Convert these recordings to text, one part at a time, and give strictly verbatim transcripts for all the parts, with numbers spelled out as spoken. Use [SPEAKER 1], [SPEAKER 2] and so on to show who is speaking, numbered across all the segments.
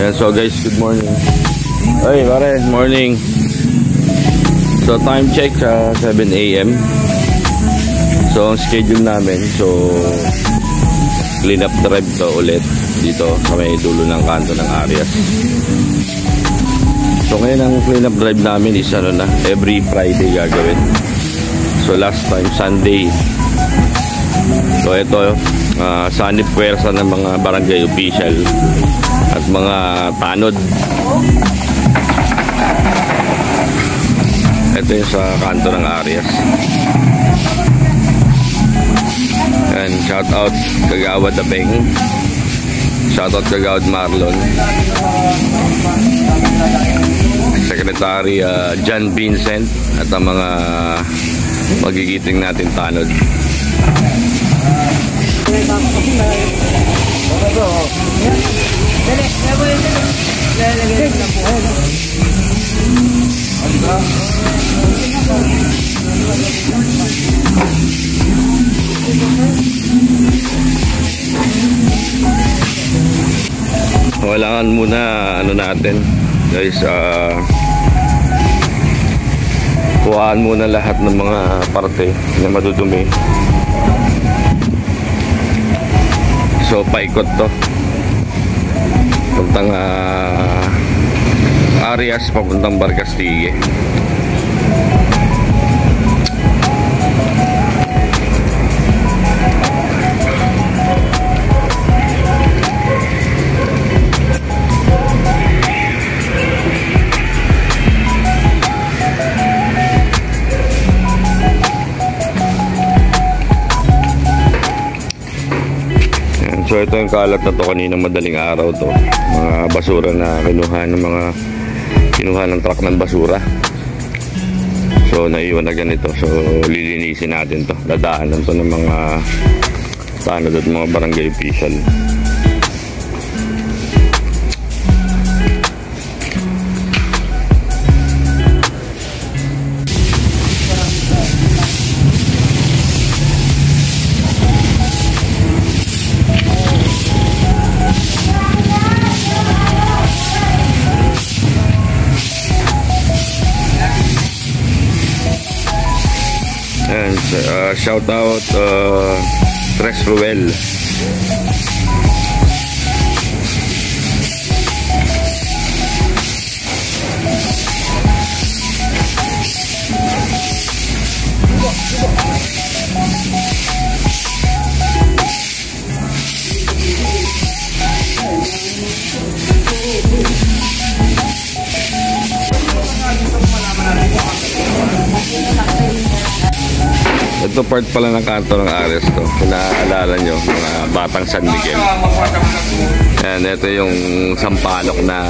[SPEAKER 1] Ayan, so guys, good morning. Ay, pare, morning. So time check sa uh, seven A M So ang schedule namin, so clean up drive to ulit dito sa may dulo ng kanto ng Arias. So ngayon ang clean up drive namin is ano na, every Friday gagawin. So last time Sunday. So ito uh, sanib puwersa ng mga barangay official at mga tanod. Ito yung sa kanto ng Arias. And shout out Kagawad Abeng, shout out Kagawad Marlon, Secretary uh, John Vincent at ang mga magigiting natin tanod. Walangan muna ano natin guys, uh, kuhaan muna lahat ng mga parte na madudumi. So paikot to puntang uh, Arias papuntang Barcastige. So ito yung kalat na to kaninang madaling araw to. Mga basura na kinuha ng mga kinuha ng truck ng basura. So naiwan na ganito. So lilinisin natin to. Dadaanan to ng mga tanod at mga barangay official. And uh, shout out uh, Tres Ruel. Ito part pala ng kanto ng Arias to. Kung naaalala nyo, mga batang San Miguel. And ito yung sampalok na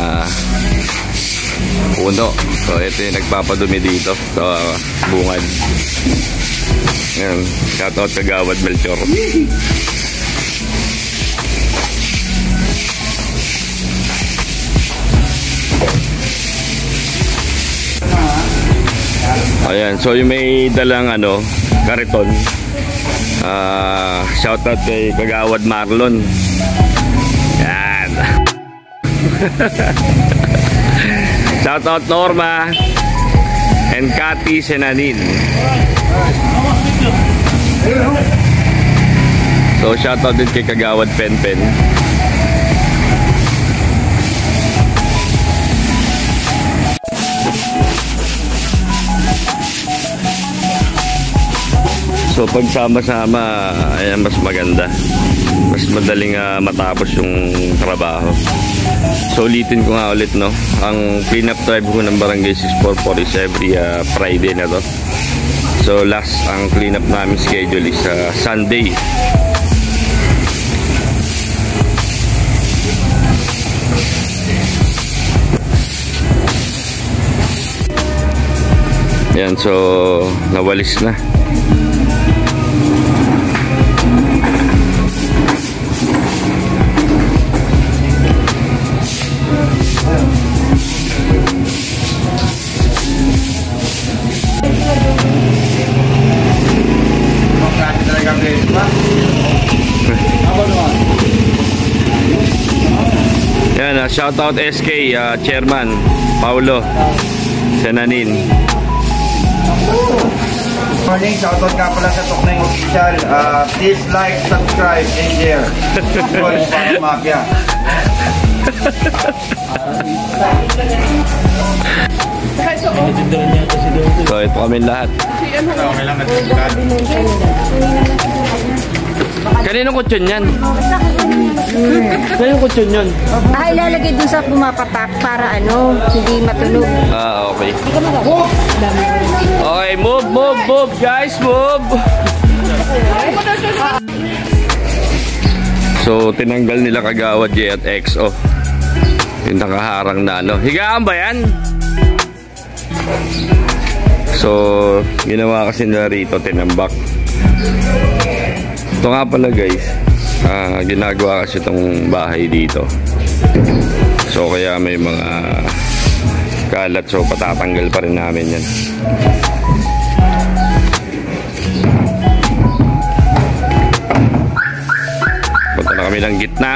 [SPEAKER 1] puno. So ito yung nagpapadumi dito sa uh, bungad. Ayan, shout out Kagawad Melchor. Ayan, so yung may dalang ano kariton, uh, shout out kay Kagawad Marlon. Yan. Shout out Norma and Cathy Senanin. So shout out din kay Kagawad Penpen. So pagsama-sama, ayan, mas maganda. Mas madaling uh, matapos yung trabaho. So ulitin ko nga ulit, no. Ang clean up drive ko ng Barangay six forty-four is every uh, Friday na to. So last ang clean up namin schedule is uh, Sunday. Ayan, so nawalis na. shoutout S K, uh, Chairman Paulo Senanin.
[SPEAKER 2] Morning, shoutout nga pala sa Tokneng Official. Uh, please like, subscribe, and share. Boys, para Mafia.
[SPEAKER 1] So ito kami lahat. Kaninong kutsyon yan? Kaninong kutsyon yan?
[SPEAKER 3] Ah, ilalagay dun sa pumapatak para ano, hindi matunog.
[SPEAKER 1] Ah, okay. Okay, move, move, move, guys, move! So, tinanggal nila Kagawad J at X O. Yung nakaharang na ano. Higaan ba yan? So, ginawa kasi nila rito, tinambak. Ito nga pala guys, uh, ginagawa kasi itong bahay dito. So kaya may mga kalat, so patatanggal pa rin namin yan. Punta na kami ng gitna.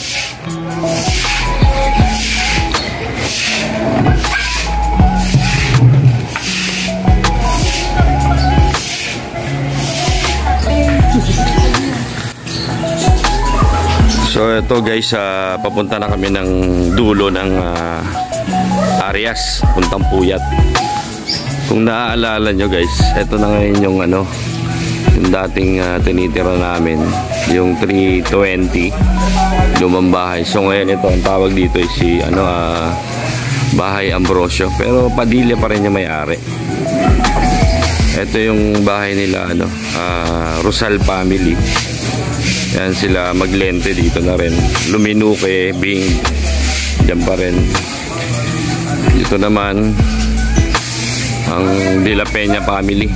[SPEAKER 1] So ito guys, uh, papunta na kami ng dulo ng uh, Arias, puntang Puyat. Kung naaalala nyo guys, ito na ngayon yung ano, yung dating uh, tinitira namin, yung three twenty lumang bahay. So ngayon ito, ang tawag dito ay si ano, uh, Bahay Ambrosio, pero Padilla pa rin yung may-ari. Ito yung bahay nila ano, uh, Rosal family. Yan sila, Maglente dito na rin. Luminuque, Bing, dyan pa rin. Dito naman ang De La Peña family.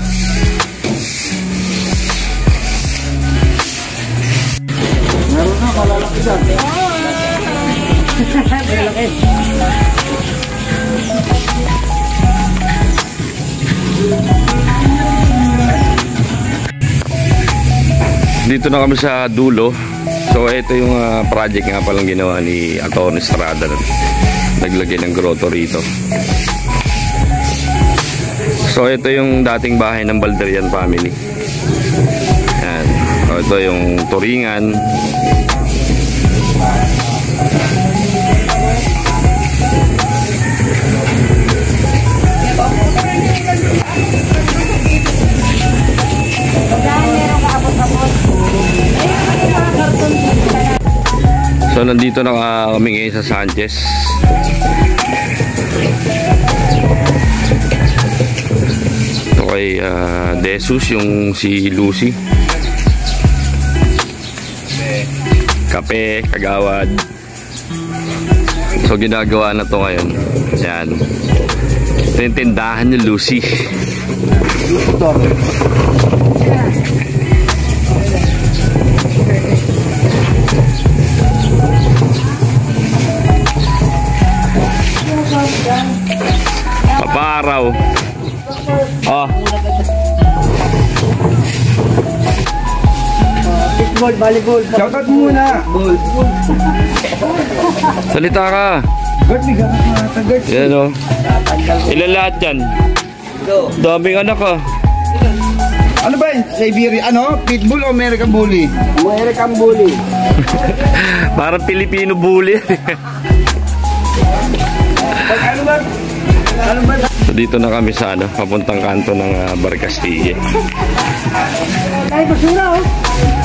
[SPEAKER 2] Meron na, malalaki dyan. Malalaki.
[SPEAKER 1] Dito na kami sa dulo. So ito yung uh, project nga palang ginawa ni Atty. Estrada. Naglagay ng grotto rito. So ito yung dating bahay ng Balderian family. Yan. So, ito yung turingan. So nandito na kami ngayon sa Sanchez. Ito kay uh, Desus, yung si Lucy. Kape, Kagawad. So ginagawa na to ngayon. Yan. Ito yung tindahan ni Lucy. Paparaw. Oh.
[SPEAKER 2] Baseball, volleyball. Shoutout muna. Ball.
[SPEAKER 1] Salita ka.
[SPEAKER 2] Gert, biga ka. Gert.
[SPEAKER 1] Yan o. Ilan lahat yan? Daming anak ka.
[SPEAKER 2] Ano ba yun? Siberia, ano? Pitbull o American Bully? American Bully.
[SPEAKER 1] Parang Pilipino bully.
[SPEAKER 2] Ano ba? Ano ba?
[SPEAKER 1] So dito na kami sa ano, papuntang kanto ng uh, Barcastige.
[SPEAKER 3] Ay, basura oh.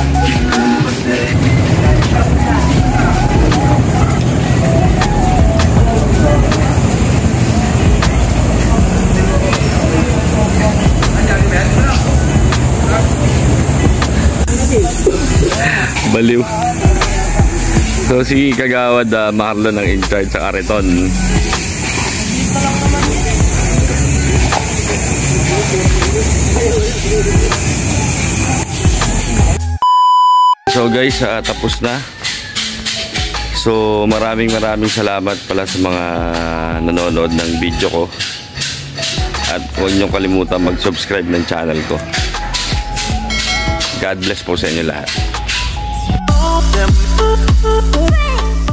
[SPEAKER 1] Baliw. So si Kagawad uh, Marlon ang in charge sa Areton. So guys, uh, tapos na. So maraming maraming salamat pala sa mga nanonood ng video ko. At huwag niyong kalimutan mag-subscribe ng channel ko. God bless po sa inyo lahat.